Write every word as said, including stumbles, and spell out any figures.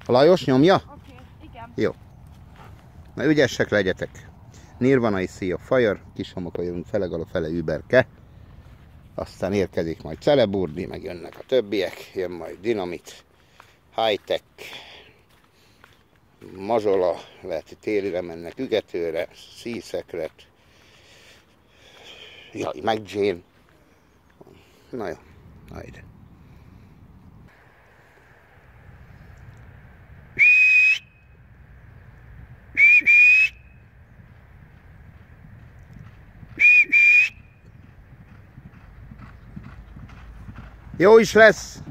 Lajos nyomja? Oké, okay, igen. Jó. Na ügyesek legyetek. Nirvana is Sea of Fire, kis homokon jövünk fele gala, fele überke. Aztán érkezik majd Celeburdi, meg jönnek a többiek, jön majd Dinamit, Hightech, Mazsola, lehet, hogy télire mennek Ügetőre, Sea Secret, jaj, meg Jane. Na jó, hajde. Jó is lesz!